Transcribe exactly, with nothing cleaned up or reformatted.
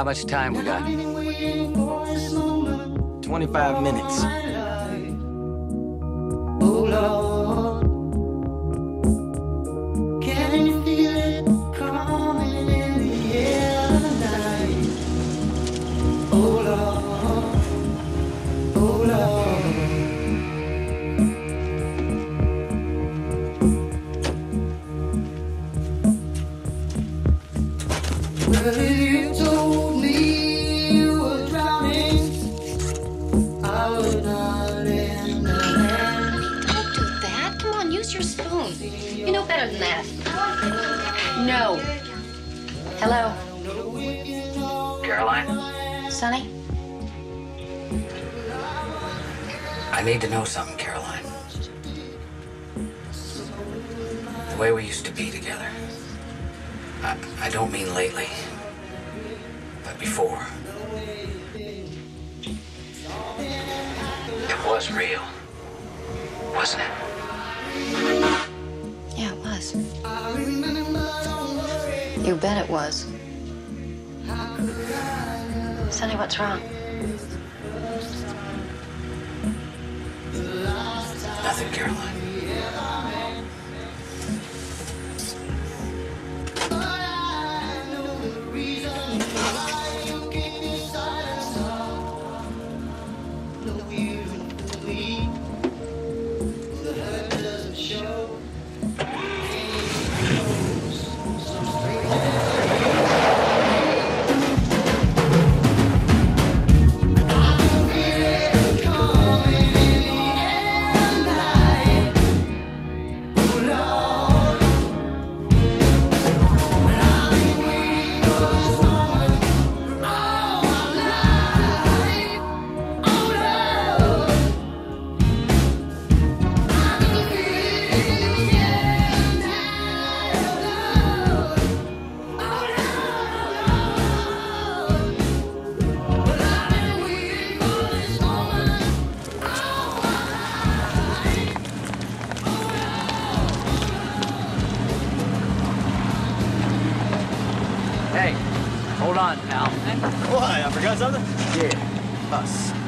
How much time we got? twenty-five minutes. Oh Lord, can you feel it coming in the air tonight? Oh Lord, oh Lord. Well, if you told me you were drowning, I would not lend a hand. Don't do that. Come on, use your spoon. You know better than that. No. Hello? Caroline? Sonny? I need to know something, Caroline. The way we used to be together. I, I don't mean lately, but before. It was real, wasn't it? Yeah, it was. You bet it was. Sonny, what's wrong? Nothing, Caroline. Hey, hold on, pal. What? I forgot something? Yeah, us.